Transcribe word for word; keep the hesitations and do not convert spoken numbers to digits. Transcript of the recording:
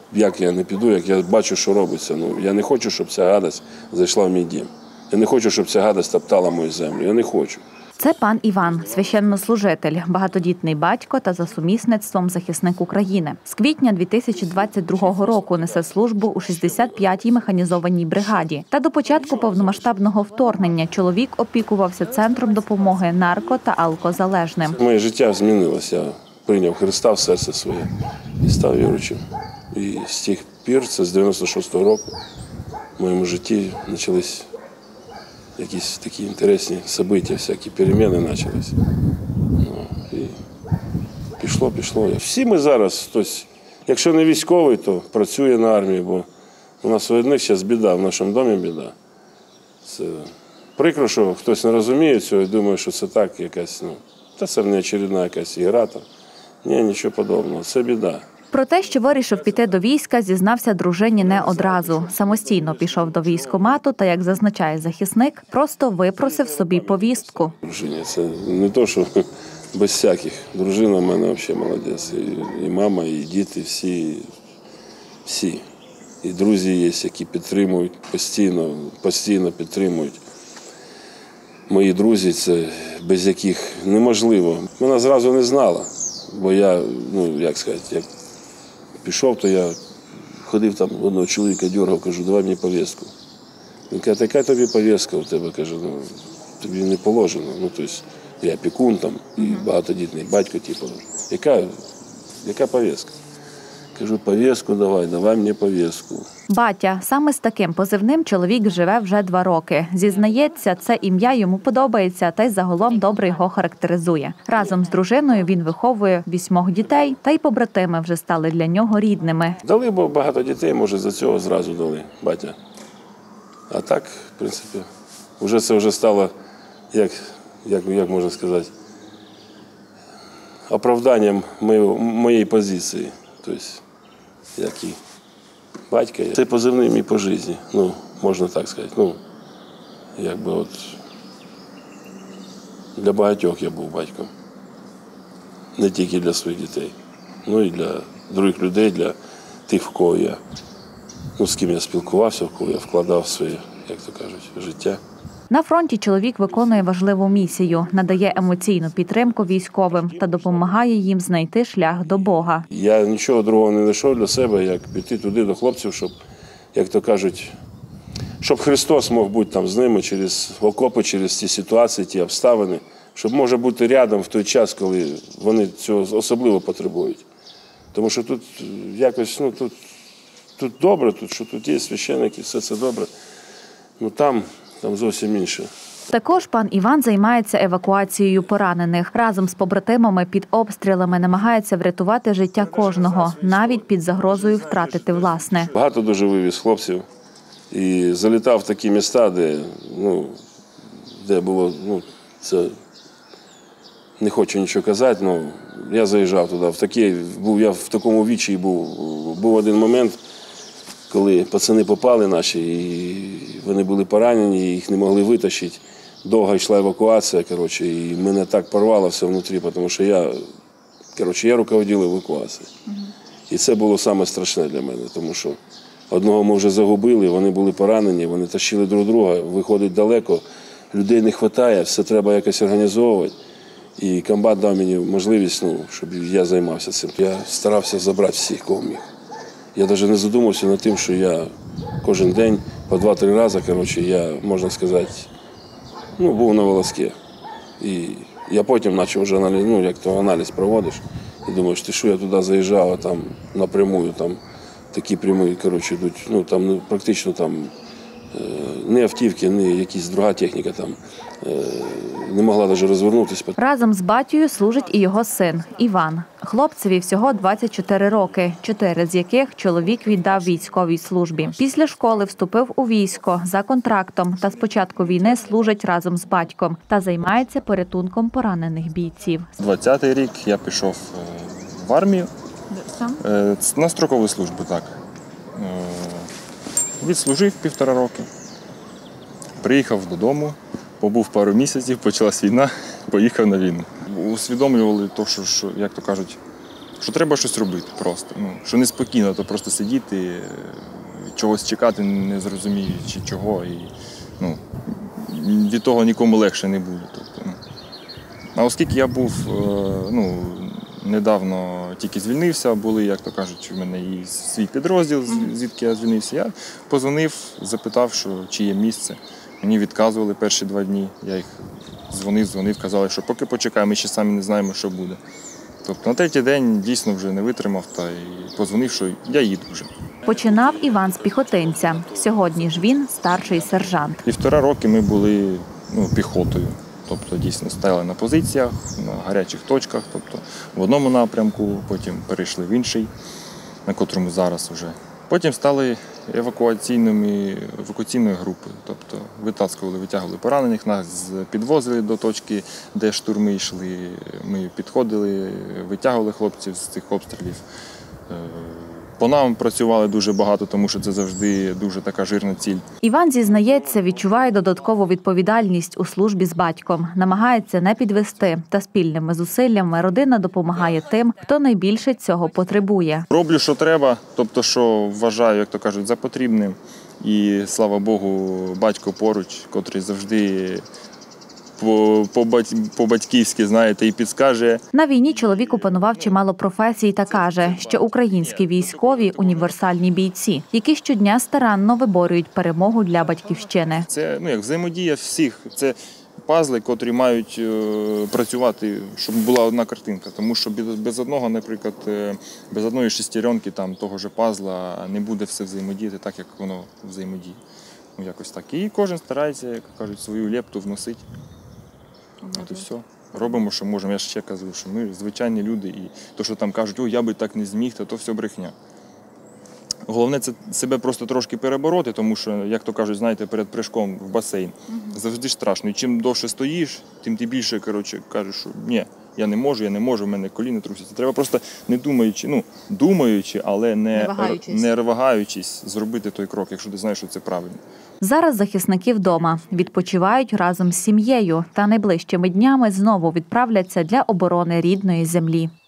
як я не піду, як я бачу, що робиться. Ну, я не хочу, щоб ця гадость зайшла в мій дім. Я не хочу, щоб ця гадость топтала мою землю. Я не хочу. Це пан Іван, священнослужитель, багатодітний батько та за сумісництвом захисник України. З квітня дві тисячі двадцять другого року несе службу у шістдесят п'ятій механізованій бригаді. Та до початку повномасштабного вторгнення чоловік опікувався центром допомоги нарко- та алкозалежним. Моє життя змінилося. Я прийняв Христа в серце своє і став віруючим. І з тих пір, це з дев'яносто шостого року, в моєму житті почались якісь такі інтересні события, всякі переміни почалися. Ну, і пішло, пішло. Всі ми зараз, тобто, якщо не військовий, то працює на армії, бо у нас у одних зараз біда, в нашому домі біда. Це прикро, що хтось не розуміє цього і думає, що це так якась, ну, та це не очередна якась ігра там. Ні, нічого подобного, це біда. Про те, що вирішив піти до війська, зізнався дружині не одразу. Самостійно пішов до військкомату та, як зазначає захисник, просто випросив собі повістку. Дружині, це не то, що без всяких. Дружина в мене взагалі молодець. І, і мама, і діти, всі, всі. І друзі є, які підтримують постійно, постійно підтримують. Мої друзі, це без яких неможливо. Вона зразу не знала, бо я, ну, як сказати, як пішов, то я ходив там, одного чоловіка дергав, кажу, давай мені повістку. Він каже, така тобі повістка у тебе, каже, ну, тобі не положено. Ну, тобто, я опікун там, і багатодітний батько, типу, яка, яка повістка? Кажу, повістку давай, давай мені повістку. Батя. Саме з таким позивним чоловік живе вже два роки. Зізнається, це ім'я йому подобається, та й загалом добре його характеризує. Разом з дружиною він виховує вісьмох дітей, та й побратими вже стали для нього рідними. Дали, бо багато дітей, може, за цього зразу дали, батя. А так, в принципі, вже це вже стало, як, як, як можна сказати, оправданням моєї, моєї позиції. Тобто, як і батька. Це позивний мій по житті, ну, можна так сказати. Ну, якби от для багатьох я був батьком. Не тільки для своїх дітей, ну і для других людей, для тих, в кого я, ну, з ким я спілкувався, в кого я вкладав своє, як то кажуть, життя. На фронті чоловік виконує важливу місію, надає емоційну підтримку військовим та допомагає їм знайти шлях до Бога. Я нічого другого не знайшов для себе, як піти туди до хлопців, щоб, як то кажуть, щоб Христос мог бути там з ними через окопи, через ті ситуації, ті обставини, щоб може бути рядом в той час, коли вони цього особливо потребують. Тому що тут якось, ну, тут, тут добре, тут, що тут є священники, все це добре, ну там, там зовсім інше. Також пан Іван займається евакуацією поранених. Разом з побратимами під обстрілами намагається врятувати життя кожного, навіть під загрозою втратити власне. Багато дуже вивіз хлопців і залітав в такі міста, де, ну, де було, ну, це, не хочу нічого казати, але я заїжджав туди. В такі, був, я в такому вічі був. Був один момент, коли пацани попали наші, і вони були поранені, їх не могли витащити. Довго йшла евакуація, коротше, і мене так порвало все внутрі, тому що я, коротше, я руководив евакуацією. І це було саме страшне для мене, тому що одного ми вже загубили, вони були поранені, вони тащили друг друга, виходить далеко, людей не вистачає, все треба якось організовувати. І комбат дав мені можливість, ну, щоб я займався цим. Я старався забрати всіх, кого міг. Я навіть не задумався над тим, що я кожен день по два-три рази, коротше, я, можна сказати, ну, був на волоске. І я потім почав вже аналіз, ну, як то аналіз проводиш, і думаєш, ти що, я туди заїжджав, а там напрямую, там такі прямі, коротше, йдуть, ну, там, ну, практично там не автівки, не якась друга техніка там не могла навіть розвернутися. Разом з батькою служить і його син Іван. Хлопцеві всього двадцять чотири роки, чотири з яких чоловік віддав військовій службі. Після школи вступив у військо за контрактом та з початку війни служить разом з батьком та займається порятунком поранених бійців. двадцятий рік я пішов в армію. Сам? На строкову службу, так. Відслужив півтора роки, приїхав додому, побув пару місяців, почалась війна, поїхав на війну. Усвідомлювали те, що, як то кажуть, що треба щось робити просто. Ну, що неспокійно, то просто сидіти, чогось чекати, не зрозуміючи чого. І, ну, від того нікому легше не буде. Тобто, ну. А оскільки я був ну, недавно тільки звільнився, були, як то кажуть, в мене і свій підрозділ, звідки я звільнився, я позвонив, запитав, що, чи є місце. Мені відказували перші два дні. Я їх дзвонив, дзвонив, казали, що поки почекаємо, ми ще самі не знаємо, що буде. Тобто на третій день дійсно вже не витримав та і позвонив, що я їду вже. Починав Іван з піхотинця. Сьогодні ж він старший сержант. Півтора роки ми були ну, піхотою. Тобто дійсно стояли на позиціях, на гарячих точках, тобто в одному напрямку, потім перейшли в інший, на котрому зараз вже. Потім стали евакуаційними, евакуаційною групою, тобто витаскували, витягували поранених, нас підвозили до точки, де штурми йшли, ми підходили, витягували хлопців з цих обстрілів. По нам працювали дуже багато, тому що це завжди дуже така жирна ціль. Іван зізнається, відчуває додаткову відповідальність у службі з батьком. Намагається не підвести. Та спільними зусиллями родина допомагає тим, хто найбільше цього потребує. Роблю, що треба, тобто, що вважаю, як то кажуть, за потрібним. І, слава Богу, батько поруч, котрий завжди по-батьківськи, знаєте, і підскаже. На війні чоловік опанував чимало професій та каже, що українські військові – універсальні бійці, які щодня старанно виборюють перемогу для батьківщини. Це ну, як взаємодія всіх. Це пазли, котрі мають е, працювати, щоб була одна картинка. Тому що без, без одного, наприклад, без одної шестеренки там, того ж пазла не буде все взаємодіяти так, як воно взаємодіє. Ну, якось так. І кожен старається, як кажуть, свою лепту вносити. От і все. Робимо, що можемо. Я ще кажу, що ми звичайні люди. І то, що там кажуть, о, я би так не зміг, то, то все брехня. Головне – це себе просто трошки перебороти, тому що, як то кажуть, знаєте, перед прыжком в басейн завжди страшно. І чим довше стоїш, тим ти більше, коротше, кажеш, що ні, я не можу, я не можу, в мене коліна трусяться. Треба просто не думаючи, ну, думаючи, але не, не, вагаючись. не вагаючись зробити той крок, якщо ти знаєш, що це правильно. Зараз захисники вдома. Відпочивають разом з сім'єю та найближчими днями знову відправляться для оборони рідної землі.